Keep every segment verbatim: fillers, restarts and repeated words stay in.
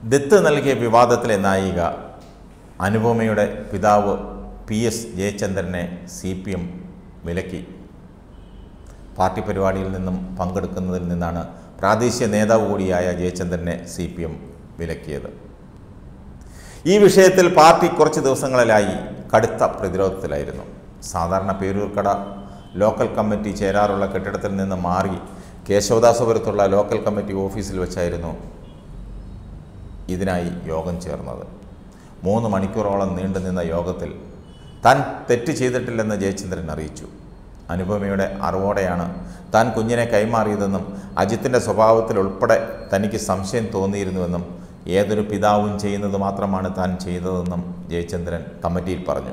ദത്ത് നൽകിയ വിവാദത്തിലെ നായിക അനുപമയുടെ പിതാവ് പി എസ് ജയചന്ദ്രനെ സി പി എം വിലക്കി. പാർട്ടി പരിപാടിയിൽ നിന്നും പങ്കെടുക്കുന്നതിൽ നിന്നാണ് പ്രാദേശിക നേതാവ് കൂടിയായ ജയചന്ദ്രനെ സി പി എം വിലക്കിയത്. ഈ വിഷയത്തിൽ പാർട്ടി കുറച്ച് ദിവസങ്ങളിലായി കടുത്ത പ്രതിരോധത്തിലായിരുന്നു. സാധാരണ പേരൂർക്കട ലോക്കൽ കമ്മിറ്റി ചേരാറുള്ള കെട്ടിടത്തിൽ നിന്ന് മാറി കേശവദാസപുരത്തുള്ള ലോക്കൽ കമ്മിറ്റി ഓഫീസിൽ വെച്ചായിരുന്നു ഇതിനായി യോഗം ചേർന്നത്. മൂന്ന് മണിക്കൂറോളം നീണ്ടുനിന്ന യോഗത്തിൽ താൻ തെറ്റ് ചെയ്തിട്ടില്ലെന്ന് ജയചന്ദ്രൻ അറിയിച്ചു. അനുപമയുടെ അറിവോടെയാണ് താൻ കുഞ്ഞിനെ കൈമാറിയതെന്നും അജിത്തിൻ്റെ സ്വഭാവത്തിൽ ഉൾപ്പെടെ തനിക്ക് സംശയം തോന്നിയിരുന്നുവെന്നും ഏതൊരു പിതാവും ചെയ്യുന്നത് മാത്രമാണ് താൻ ചെയ്തതെന്നും ജയചന്ദ്രൻ കമ്മിറ്റിയിൽ പറഞ്ഞു.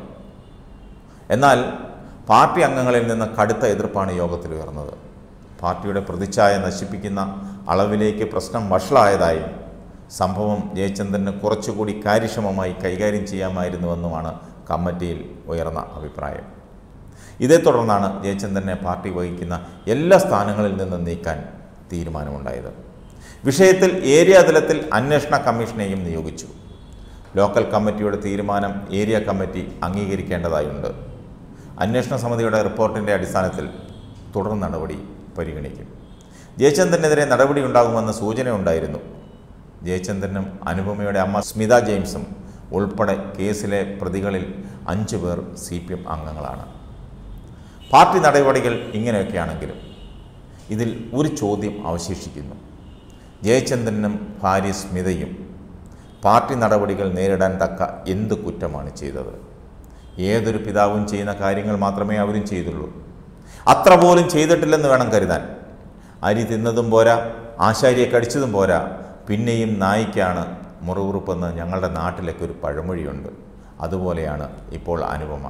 എന്നാൽ പാർട്ടി അംഗങ്ങളിൽ നിന്ന് കടുത്ത എതിർപ്പാണ് യോഗത്തിൽ ഉയർന്നത്. പാർട്ടിയുടെ പ്രതിച്ഛായ നശിപ്പിക്കുന്ന അളവിലേക്ക് പ്രശ്നം വഷളായതായും സംഭവം ജയചന്ദ്രന് കുറച്ചുകൂടി കാര്യക്ഷമമായി കൈകാര്യം ചെയ്യാമായിരുന്നുവെന്നുമാണ് കമ്മിറ്റിയിൽ ഉയർന്ന അഭിപ്രായം. ഇതേ തുടർന്നാണ് ജയചന്ദ്രനെ പാർട്ടി വഹിക്കുന്ന എല്ലാ സ്ഥാനങ്ങളിൽ നിന്നും നീക്കാൻ തീരുമാനമുണ്ടായത്. വിഷയത്തിൽ ഏരിയ തലത്തിൽ അന്വേഷണ കമ്മീഷനെയും നിയോഗിച്ചു. ലോക്കൽ കമ്മിറ്റിയുടെ തീരുമാനം ഏരിയ കമ്മിറ്റി അംഗീകരിക്കേണ്ടതായുണ്ട്. അന്വേഷണ സമിതിയുടെ റിപ്പോർട്ടിൻ്റെ അടിസ്ഥാനത്തിൽ തുടർ നടപടി പരിഗണിക്കും. ജയചന്ദ്രനെതിരെ നടപടി ഉണ്ടാകുമെന്ന് സൂചനയുണ്ടായിരുന്നു. ജയചന്ദ്രനും അനുപമയുടെ അമ്മ സ്മിത ജെയിംസും ഉൾപ്പെടെ കേസിലെ പ്രതികളിൽ അഞ്ചു പേർ സി പി എം അംഗങ്ങളാണ്. പാർട്ടി നടപടികൾ ഇങ്ങനെയൊക്കെയാണെങ്കിലും ഇതിൽ ഒരു ചോദ്യം അവശേഷിക്കുന്നു. ജയചന്ദ്രനും ഭാര്യ സ്മിതയും പാർട്ടി നടപടികൾ നേരിടാൻ തക്ക എന്ത് കുറ്റമാണ് ചെയ്തത്? ഏതൊരു പിതാവും ചെയ്യുന്ന കാര്യങ്ങൾ മാത്രമേ അവരും ചെയ്തുള്ളൂ. അത്ര പോലും ചെയ്തിട്ടില്ലെന്ന് വേണം കരുതാൻ. അരി തിന്നതും പോരാ, ആശാരിയെ കടിച്ചതും പോരാ, പിന്നെയും നായിക്കാണ് മുറിവുറുപ്പെന്ന് ഞങ്ങളുടെ നാട്ടിലേക്ക് ഒരു പഴമൊഴിയുണ്ട്. അതുപോലെയാണ് ഇപ്പോൾ അനുപമ.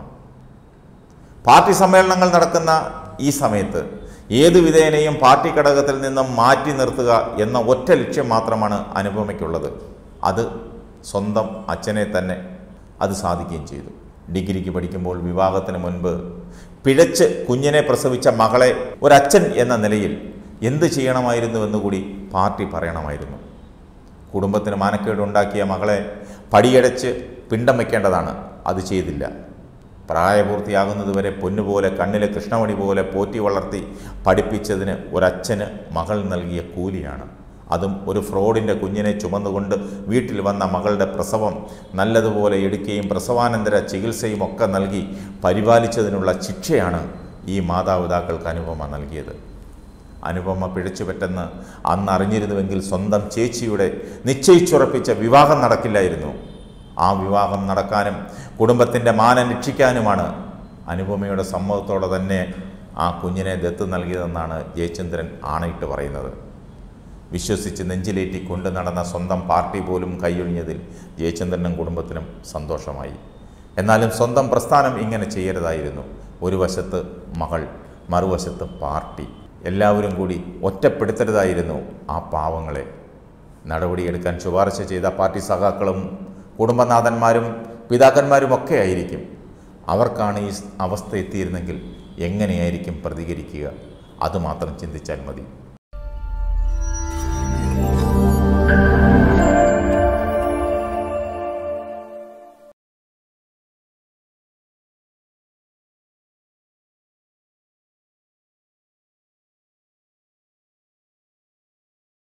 പാർട്ടി സമ്മേളനങ്ങൾ നടക്കുന്ന ഈ സമയത്ത് ഏതു വിധേനയും പാർട്ടി ഘടകത്തിൽ നിന്നും മാറ്റി നിർത്തുക എന്ന ഒറ്റ ലക്ഷ്യം മാത്രമാണ് അനുപമയ്ക്കുള്ളത്. അത് സ്വന്തം അച്ഛനെ തന്നെ അത് സാധിക്കുകയും ചെയ്തു. ഡിഗ്രിക്ക് പഠിക്കുമ്പോൾ വിവാഹത്തിന് മുൻപ് പിഴച്ച് കുഞ്ഞിനെ പ്രസവിച്ച മകളെ ഒരച്ഛൻ എന്ന നിലയിൽ എന്ത് ചെയ്യണമായിരുന്നുവെന്ന് കൂടി പാർട്ടി പറയണമായിരുന്നു. കുടുംബത്തിന് മാനക്കേടുണ്ടാക്കിയ മകളെ പടിയടച്ച് പിണ്ടം വയ്ക്കേണ്ടതാണ്. അത് ചെയ്തില്ല. പ്രായപൂർത്തിയാകുന്നതുവരെ പൊന്നുപോലെ കണ്ണിലെ കൃഷ്ണമണി പോലെ പോറ്റി വളർത്തി പഠിപ്പിച്ചതിന് ഒരച്ഛന് മകൾ നൽകിയ കൂലിയാണ്. അതും ഒരു ഫ്രോഡിൻ്റെ കുഞ്ഞിനെ ചുമന്നുകൊണ്ട് വീട്ടിൽ വന്ന മകളുടെ പ്രസവം നല്ലതുപോലെ എടുക്കുകയും പ്രസവാനന്തര ചികിത്സയും ഒക്കെ നൽകി പരിപാലിച്ചതിനുള്ള ശിക്ഷയാണ് ഈ മാതാപിതാക്കൾക്ക് അനുപമ നൽകിയത്. അനുപമ പിഴച്ചുപറ്റെന്ന് അന്ന് അറിഞ്ഞിരുന്നുവെങ്കിൽ സ്വന്തം ചേച്ചിയുടെ നിശ്ചയിച്ചുറപ്പിച്ച വിവാഹം നടക്കില്ലായിരുന്നു. ആ വിവാഹം നടക്കാനും കുടുംബത്തിൻ്റെ മാനം രക്ഷിക്കാനുമാണ് അനുപമയുടെ സമ്മതത്തോടെ തന്നെ ആ കുഞ്ഞിനെ ദത്ത് നൽകിയതെന്നാണ് ജയചന്ദ്രൻ ആണയിട്ട് പറയുന്നത്. വിശ്വസിച്ച് നെഞ്ചിലേറ്റി കൊണ്ടു നടന്ന സ്വന്തം പാർട്ടി പോലും കൈയൊഴിഞ്ഞതിൽ ജയചന്ദ്രനും കുടുംബത്തിനും സന്തോഷമായി. എന്നാലും സ്വന്തം പ്രസ്ഥാനം ഇങ്ങനെ ചെയ്യരുതായിരുന്നു. ഒരു വശത്ത് മകൾ, മറുവശത്ത് പാർട്ടി. എല്ലാവരും കൂടി ഒറ്റപ്പെടുത്തരുതായിരുന്നു ആ പാവങ്ങളെ. നടപടിയെടുക്കാൻ ശുപാർശ ചെയ്ത പാർട്ടി സഖാക്കളും കുടുംബനാഥന്മാരും പിതാക്കന്മാരുമൊക്കെ ആയിരിക്കും. അവർക്കാണ് ഈ അവസ്ഥ എത്തിയിരുന്നെങ്കിൽ എങ്ങനെയായിരിക്കും പ്രതികരിക്കുക? അതുമാത്രം ചിന്തിച്ചാൽ മതി.